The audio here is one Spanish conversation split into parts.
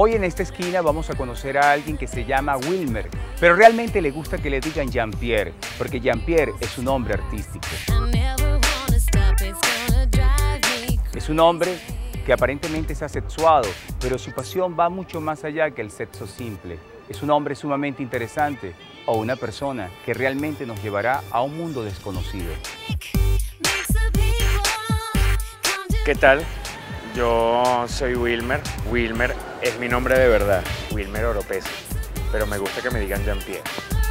Hoy en esta esquina vamos a conocer a alguien que se llama Wilmer, pero realmente le gusta que le digan Jean-Pierre, porque Jean-Pierre es un hombre artístico. Es un hombre que aparentemente es asexuado, pero su pasión va mucho más allá que el sexo simple. Es un hombre sumamente interesante o una persona que realmente nos llevará a un mundo desconocido. ¿Qué tal? Yo soy Wilmer. Wilmer es mi nombre de verdad, Wilmer Oropesa, pero me gusta que me digan Jean-Pierre.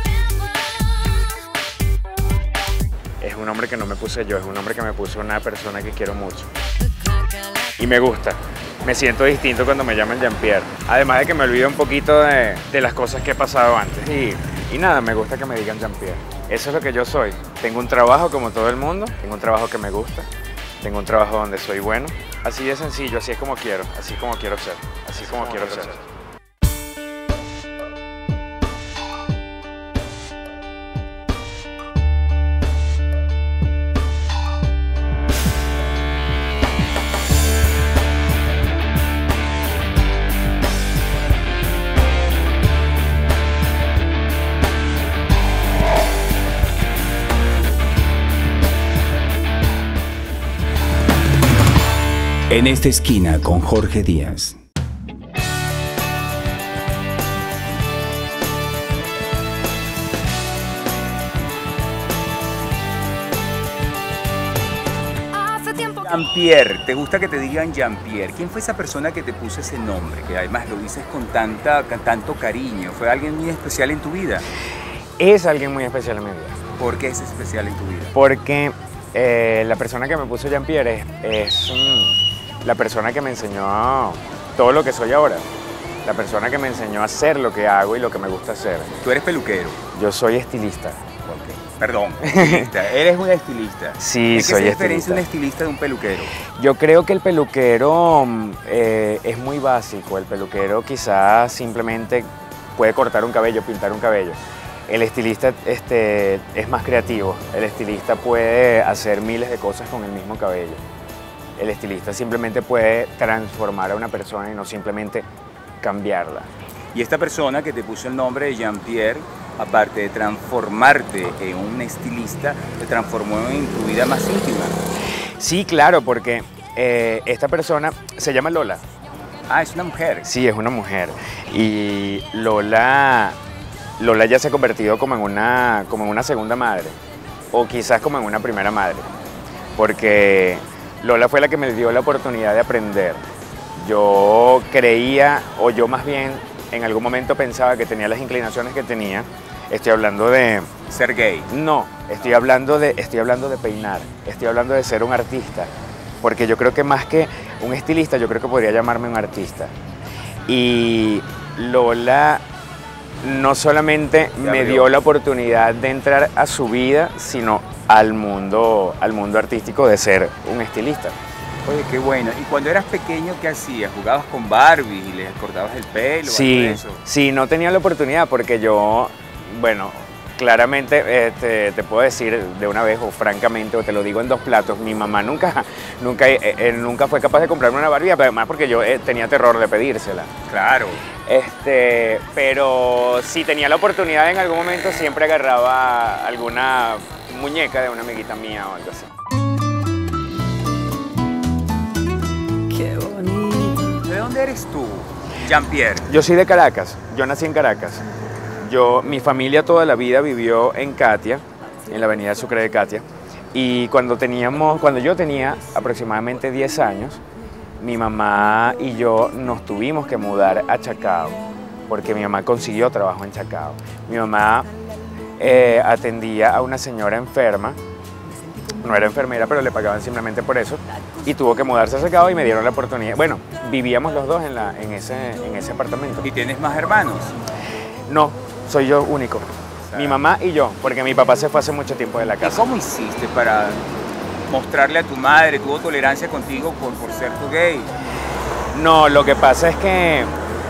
Es un nombre que no me puse yo, es un nombre que me puso una persona que quiero mucho. Y me gusta, me siento distinto cuando me llaman Jean-Pierre. Además de que me olvido un poquito de las cosas que he pasado antes. Y nada, me gusta que me digan Jean-Pierre. Eso es lo que yo soy. Tengo un trabajo como todo el mundo, tengo un trabajo que me gusta, tengo un trabajo donde soy bueno. Así de sencillo, así es como quiero, así como quiero ser, así como quiero ser. En esta esquina con Jorge Díaz. Jean-Pierre, ¿te gusta que te digan Jean-Pierre? ¿Quién fue esa persona que te puso ese nombre? Que además lo dices con tanto cariño. ¿Fue alguien muy especial en tu vida? Es alguien muy especial en mi vida. ¿Por qué es especial en tu vida? Porque la persona que me puso Jean-Pierre es la persona que me enseñó todo lo que soy ahora. La persona que me enseñó a hacer lo que hago y lo que me gusta hacer. Tú eres peluquero. Yo soy estilista. Okay. Perdón, estilista. Eres un estilista. Sí, soy estilista. ¿Qué diferencia un estilista de un peluquero? Yo creo que el peluquero es muy básico. El peluquero quizás simplemente puede cortar un cabello, pintar un cabello. El estilista es más creativo. El estilista puede hacer miles de cosas con el mismo cabello. El estilista simplemente puede transformar a una persona y no simplemente cambiarla. Y esta persona que te puso el nombre de Jean-Pierre, aparte de transformarte en un estilista, te transformó en tu vida más íntima. Sí, claro, porque esta persona se llama Lola. Ah, es una mujer. Sí, es una mujer. Y Lola ya se ha convertido como en una segunda madre, o quizás como en una primera madre, porque Lola fue la que me dio la oportunidad de aprender. Yo creía, o yo más bien en algún momento pensaba que tenía las inclinaciones que tenía. Estoy hablando de... ¿Ser gay? No, estoy hablando de peinar, estoy hablando de ser un artista, porque yo creo que más que un estilista, yo creo que podría llamarme un artista. Y Lola no solamente me dio la oportunidad de entrar a su vida, sino al mundo artístico de ser un estilista. Oye, qué bueno. ¿Y cuando eras pequeño qué hacías? ¿Jugabas con Barbie y les cortabas el pelo? Sí, eso? Sí, no tenía la oportunidad porque yo, bueno, claramente te puedo decir de una vez o francamente, o te lo digo en dos platos, mi mamá nunca fue capaz de comprarme una Barbie, además porque yo tenía terror de pedírsela. Claro. Pero si tenía la oportunidad en algún momento siempre agarraba alguna muñeca de una amiguita mía o algo así. Qué bonito. ¿De dónde eres tú, Jean-Pierre? Yo soy de Caracas, yo nací en Caracas. Mi familia toda la vida vivió en Catia, en la avenida Sucre de Catia. Y cuando yo tenía aproximadamente 10 años, mi mamá y yo nos tuvimos que mudar a Chacao, porque mi mamá consiguió trabajo en Chacao. Mi mamá atendía a una señora enferma, no era enfermera, pero le pagaban simplemente por eso, y tuvo que mudarse a Chacao y me dieron la oportunidad. Bueno, vivíamos los dos en ese apartamento. ¿Y tienes más hermanos? No, soy yo único. Mi mamá y yo, porque mi papá se fue hace mucho tiempo de la casa. ¿Y cómo hiciste para mostrarle a tu madre? ¿Tuvo tolerancia contigo por ser tu gay? No, lo que pasa es que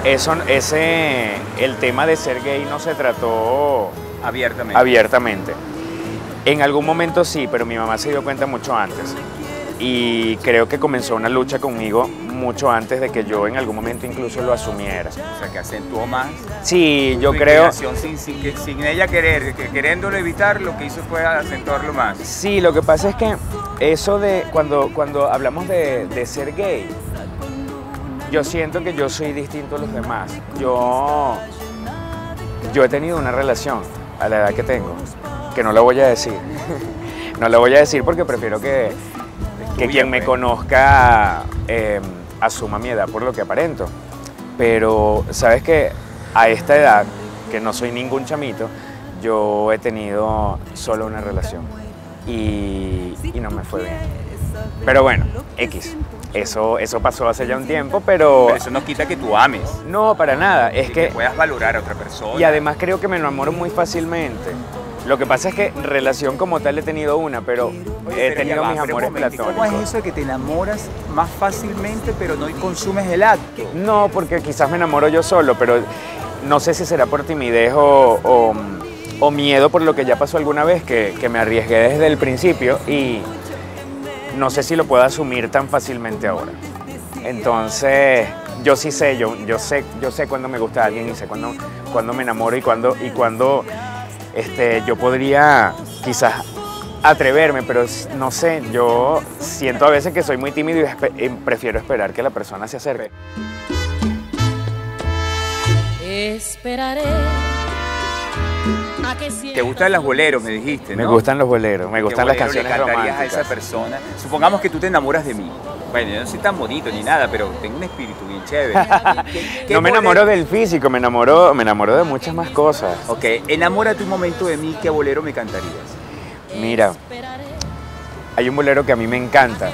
el tema de ser gay no se trató abiertamente. En algún momento sí, pero mi mamá se dio cuenta mucho antes. Y creo que comenzó una lucha conmigo mucho antes de que yo en algún momento incluso lo asumiera. O sea, que acentuó más. Sí, yo tu creo... inclinación sin ella querer, que queriéndolo evitar, lo que hizo fue acentuarlo más. Sí, lo que pasa es que eso de cuando hablamos de ser gay, yo siento que yo soy distinto a los demás. Yo he tenido una relación a la edad que tengo, que no la voy a decir. No la voy a decir porque prefiero que quien me conozca asuma mi edad por lo que aparento. Pero, ¿sabes qué? A esta edad, que no soy ningún chamito, yo he tenido solo una relación y no me fue bien. Pero bueno, X. Eso pasó hace ya un tiempo, Pero eso no quita que tú ames. no, para nada. Es Que que puedas valorar a otra persona. y además creo que me enamoro muy fácilmente. Lo que pasa es que relación como tal he tenido una, pero Oye, he tenido mis amores ¿cómo es platónicos. eso de que te enamoras más fácilmente, pero no consumes el acto? No, porque quizás me enamoro yo solo, pero no sé si será por timidez o miedo por lo que ya pasó alguna vez, que me arriesgué desde el principio y no sé si lo puedo asumir tan fácilmente ahora. Entonces, yo sí sé, yo sé cuándo me gusta alguien y sé cuándo me enamoro y cuándo yo podría quizás atreverme, pero no sé, yo siento a veces que soy muy tímido y prefiero esperar que la persona se acerque. Esperaré a que ¿Te gustan los boleros, me dijiste, no? Me gustan los boleros, me gustan las ¿Qué bolero canciones le cantarías románticas. a esa persona? Supongamos que tú te enamoras de mí. Bueno, yo no soy tan bonito ni nada, pero tengo un espíritu bien chévere. ¿Qué No me bolero? enamoro del físico, me enamoro de muchas más cosas. Ok, enamórate un momento de mí, ¿qué bolero me cantarías? Mira, hay un bolero que a mí me encanta.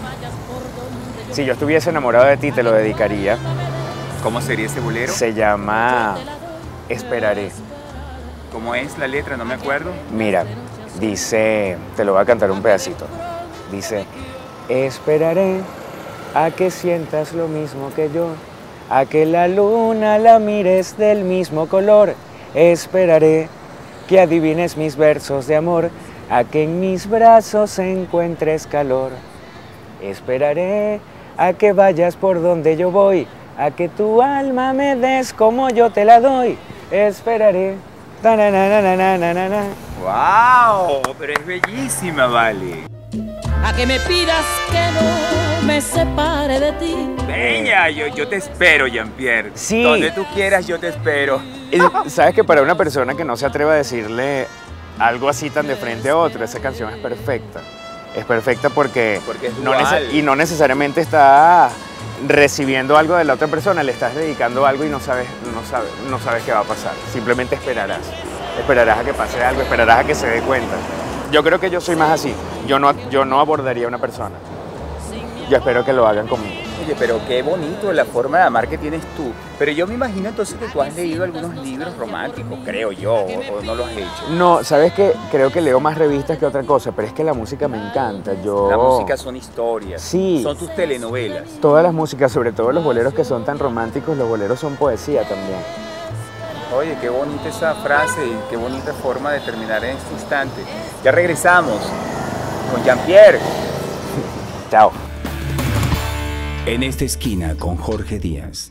Si yo estuviese enamorado de ti, te lo dedicaría. ¿Cómo sería ese bolero? Se llama Esperaré. ¿Cómo es la letra? No me acuerdo. Mira, dice, te lo voy a cantar un pedacito. Dice, esperaré a que sientas lo mismo que yo, a que la luna la mires del mismo color. Esperaré que adivines mis versos de amor, a que en mis brazos encuentres calor. Esperaré a que vayas por donde yo voy, a que tu alma me des como yo te la doy. Esperaré. Ta-na-na-na-na-na-na-na. ¡Wow! Pero es bellísima, vale. a que me pidas que no me separe de ti. Bella, yo te espero, Jean-Pierre. Sí. Donde tú quieras, yo te espero. Sabes que para una persona que no se atreve a decirle algo así tan de frente a otro, esa canción es perfecta. Es perfecta porque es no dual. y no necesariamente está recibiendo algo de la otra persona, le estás dedicando algo y no sabes qué va a pasar. Simplemente esperarás. Esperarás a que pase algo, esperarás a que se dé cuenta. Yo creo que yo soy más así. Yo no abordaría a una persona. Yo espero que lo hagan conmigo. Oye, pero qué bonito la forma de amar que tienes tú. Pero yo me imagino entonces que tú has leído algunos libros románticos, creo yo, o no lo has hecho. No, ¿sabes qué? Creo que leo más revistas que otra cosa, pero es que la música me encanta. La música son historias, Sí. son tus telenovelas. Todas las músicas, sobre todo los boleros que son tan románticos, los boleros son poesía también. Oye, qué bonita esa frase y qué bonita forma de terminar en este instante. Ya regresamos con Jean-Pierre. Chao. En esta esquina con Jorge Díaz.